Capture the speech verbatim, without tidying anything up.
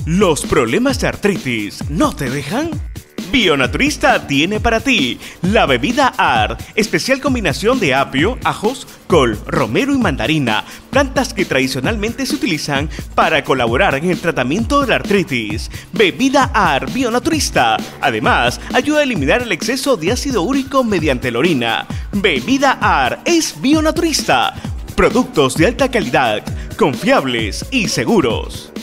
¿Los problemas de artritis no te dejan? Bionaturista tiene para ti la bebida A R, especial combinación de apio, ajos, col, romero y mandarina, plantas que tradicionalmente se utilizan para colaborar en el tratamiento de la artritis. Bebida A R Bionaturista. Además, ayuda a eliminar el exceso de ácido úrico mediante la orina. Bebida A R es Bionaturista. Productos de alta calidad, confiables y seguros.